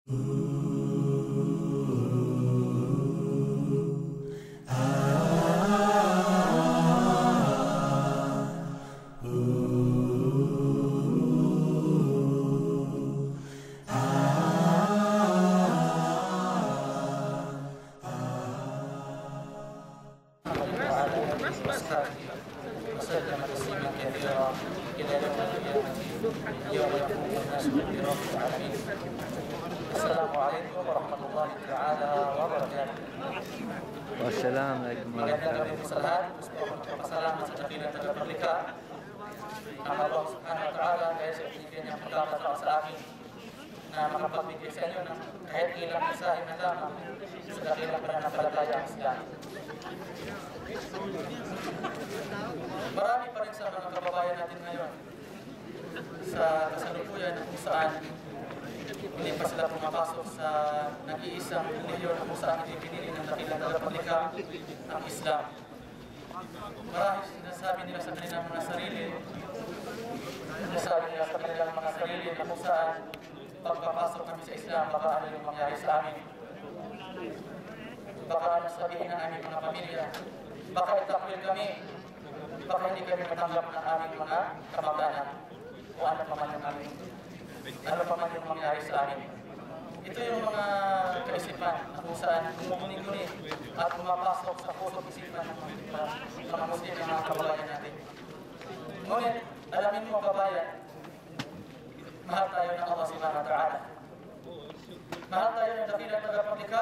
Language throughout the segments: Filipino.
Assalamualaikum warahmatullahi taala wabarakatuh. Wassalamualaikum warahmatullahi wabarakatuh. Salamat sa dakilang tagapaglikha ng Allah subhanahu wa ta'ala kaya sa ibigay niyang pagkakataon sa akin na makapagbigay sa inyo ng kahit ilang isahin na lamang sa dakilang pananampalataya ang Islam. Marami pa rin sa mga kababayan natin ngayon sa kasalukuyan kung saan hindi pa sila pumapasok sa nag-iisang reliyon kung saan hindi pinili ng dakilang tagapaglikha ang Islam. Marami sinasabi nila sa kanilang mga sarili, sinasabi nila sa kanilang mga sarili na kung saan pagpapasok kami sa Islam, baka ano yung mangyari sa amin. Baka ano sabihin ng aming mga pamilya, baka itakwil kami, baka hindi kami matanggap ng aming mga kamag-anak o ano pa man yung mangyari sa amin. Ito yung mga kaisipan na kung saan gumuguni-guni at pumapasok sa puso't isipan ng mga Muslim ng mga kababayan natin. Ngunit, alamin mo kabayan, mahal tayo ng Allah subhanahu wa ta'ala. Mahal tayo ng dakilang tagapaglikha.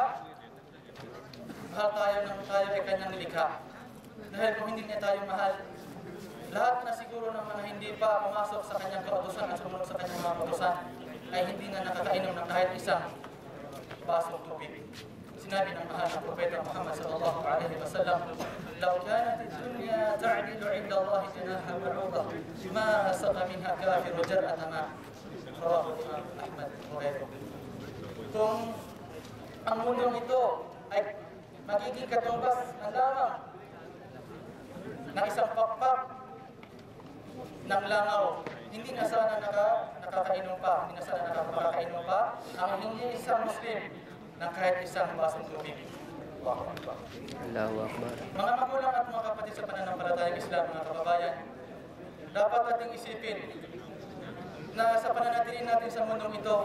Mahal tayo ng tayo ay kanyang nilikha. Dahil kung hindi niya tayo mahal, lahat na siguro ng mga hindi pa pumasok sa kanyang kautusan at sumunod sa kanyang mga kautusan ay hindi na nakakainom ng kahit isang basong tubig. Sinabi ng mahal na Propeta Muhammad sallallahu alaihi wasallam, "Law kanat ad-dunya ta'dilu 'inda Allah janaha ba'udah, ma saqa minha kafir jar'atan ma." Rawahu Imam Ahmad wa ghayruhu. Kung ang mundong ito ay magiging katumbas ng lamang ng isang pakpak ng langaw, hindi na sana nakakainom pa, hindi na sana nakakainom pa ang hindi isang Muslim ng kahit isang basong tubig. Allahu Akbar. Allahu Akbar. Mga magulang at mga kapatid sa pananampalatayang Islam, mga kababayan, dapat nating isipin na sa pananatili natin sa mundong ito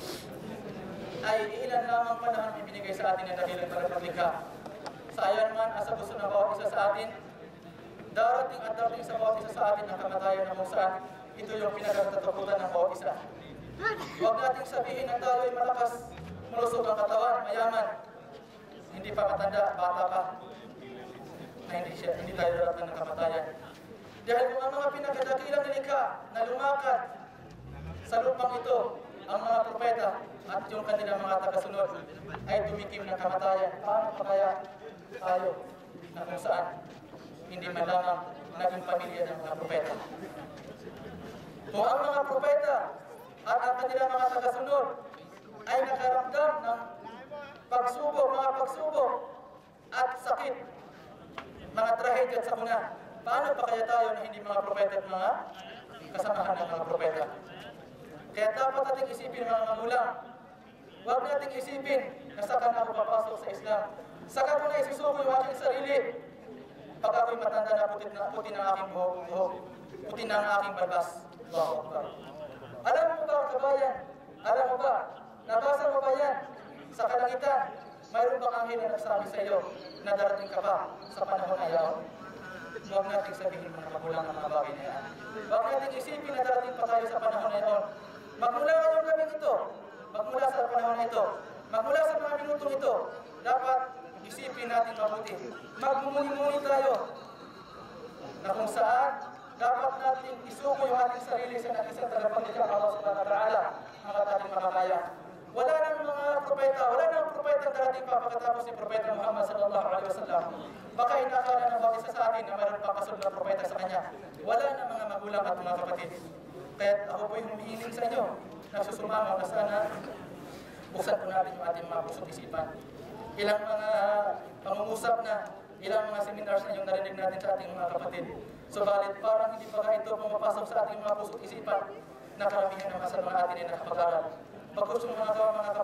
ay ilan lamang panahon ibinigay sa atin ng dakilang tagapaglikha. Sa ayan man, asa gusto ng bawat isa sa atin, darating at darating sa bawat isa sa atin ang kamatayan na kung saan ito yung pinagkatatakutan ng bawat isa. Huwag nating sabihin na tayo ay malakas, malusog ang katawan, mayaman, hindi pa matanda, bata pa, na hindi tayo darating ng kamatayan. Dahil kung ang mga pinagkadakilang nilikha na lumakad sa lupang ito, ang mga propeta at yung kanilang mga tagasunod ay tumikim ng kamatayan, paano pa kaya tayo na kung saan hindi man lamang naging pamilya ng mga propeta? Kung ang mga propeta at ang kanilang mga tagasunod ay nakaramdam ng mga pagsubok at sakit, mga trahedya at sakuna, paano pa kaya tayo na hindi mga propeta at mga kasamahan ng mga propeta? Kaya dapat nating isipin mga magulang, huwag nating isipin na saka na ako papasok sa Islam, saka ko na isusuko yung aking sarili. Pag ako'y matanda na puti ng aking buhok, puti ng aking balbas. Allahu Akbar. Alam mo ba, kabayan? Alam mo ba? Nabasa mo ba yan? Sa kalangitan, mayroon bang anghel na nagsabi sa iyo na darating ka pa sa panahon na iyon? Huwag nating sabihin mga magulang ng mga bagay na yan. Huwag nating isipin na darating pa tayo sa panahon na iyon. Magmula ngayong gabing ito, magmula sa panahon na ito, magmula sa mga minutong ito, dapat isipin natin mabuti. Magmumuni-muni tayo na kung saan dapat nating isuko yung ating sarili sa isang tagapaglikha ng Allah subhanahu wa ta'ala ang ating mamamayan. Wala nang mga propeta, wala nang propeta darating pa pagkatapos ni Propeta Muhammad sallallahu alaihi wasallam. Baka inakala ng bawat isa sa atin na mayroon pang kasunod na propeta sa kanya. Wala na mga magulang at mga kapatid. Kaya ako po'y humihiling sa inyo, nagsusumama na sana buksan po natin yung ating mga pusong isipan. Ilang mga pangungusap na, ilang mga seminars na yung narinig natin sa ating mga kapatid. Subalit parang hindi pa ito pumapasok sa ating mga pusong isipan na karamihan naman sa mga atin ay nakapag-aral. Pagkus yung mga kababayan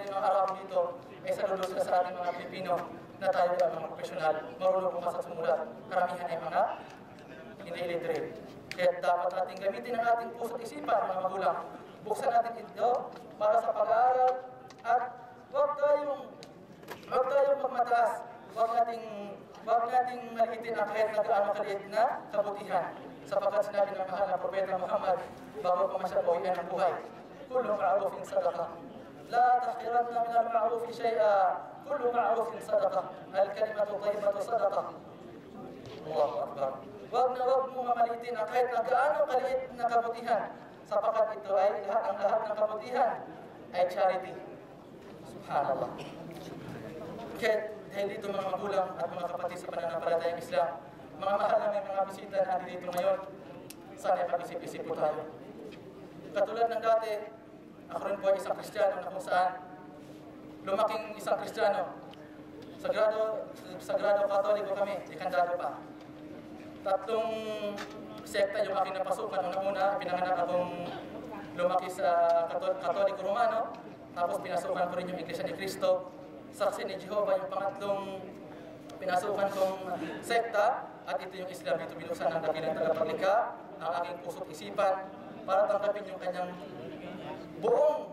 din ang araw dito ay saludos na sa ating mga Pilipino na tayo ay mga profesional, marunong bumasa at sumulat. Karamihan ay mga illiterate. Kaya dapat natin gamitin ang ating puso't isipan, mga magulang. Buksan natin ito para sa pag-aaral at huwag tayong magmataas. Huwag nating maliitin ang kahit na gaano kaliit na kabutihan. Sapagkat sinabi ng mahal na Propeta Muhammad bago pa man siya buhayin ng buhay. Kullu ma'rufin sadaqah. La tahqiranna min al-ma'rufi shay'a. Kullu ma'rufin sadaqah. Al-kalimatu tayyibatu sadaqah. Allahu Akbar. Huwag mo mamalitin ang kahit na gaano kaliit na kabutihan. Sapagkat ito ay lahat ng kabutihan ay charity. Subhanallah. Kaya dahil dito mga magulang at mga kapatid sa pananampalatayang Islam, mga mahal na may mga bisita na dito ngayon, sana pag-isip-isip po tayo. Katulad ng dati, ako rin po ay isang Kristiyano na kung saan lumaking isang Kristiyano. Sagrado Katoliko kami, ikandado pa. Tatlong sekta yung aking napasukan. Una, pinanganak akong lumaki sa Katoliko Romano, tapos pinasukan ko rin yung Iglesia ni Cristo. Saksi ni Jehovah yung pangatlong pinasukan kong sekta, at ito yung Islam. Dito binuksan ng dakilang tagapaglikha ang aking puso't isipan para tanggapin yung kanyang buong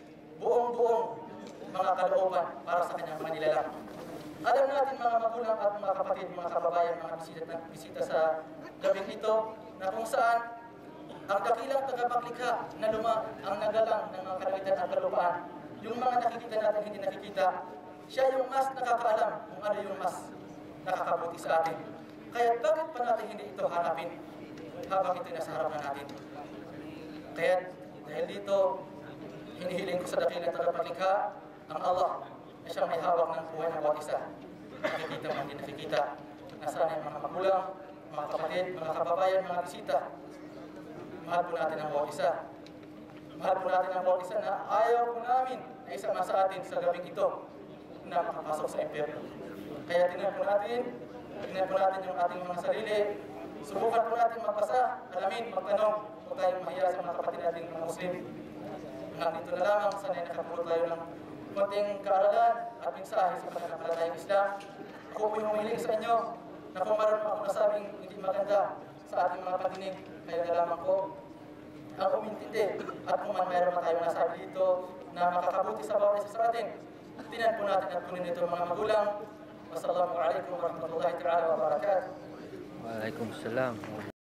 mga kalooban para sa kanyang manilalang. Alam natin mga magulang at mga kapatid, mga kababayan, mga bisita sa gabing ito, na kung saan ang dakilang tagapaglikha na ang nagalang ng mga kalamitan at kalupaan, yung mga nakikita natin hindi nakikita, siya yung mas nakakaalam kung ano yung mas nakakabuti sa atin. Kaya bakit pa natin hindi ito hanapin habang ito nasa harapan natin? Kaya dahil dito, hinihiling ko sa dakilang tagapaglikha ang Allah na siyang may hawak ng buhay ng bawat isa. Nakikita man din nakikita. Nasaan yung mga magulang, mga kapatid, mga kababayan, mga bisita. Mahal po natin ang bawat isa. Mahal po natin ang bawat isa na ayaw po namin na isama sa atin sa gabing ito na makapasok sa impyerno. Kaya tingnan po natin yung ating mga sarili. Subukan po natin magbasa, alamin, magtanong, kung tayong mahiya sa mga kapatid natin mga Muslim. Nandito na lamang, sanay nakapulot tayo ng konting kaaralan at mensahe sa pananampalatayang Islam. Ako po yung humiling sa inyo na kung meron ako nasabing hindi maganda sa ating mga patinig, kaya na lamang ko ang umintindi. At kung man mayroon na tayong nasabi dito na makakabuti sa bawat isa sa atin, tinan po natin at kunin ito mga magulang. Wassalamualaikum warahmatullahi ta'ala wabarakatuh. Waalaikumsalam.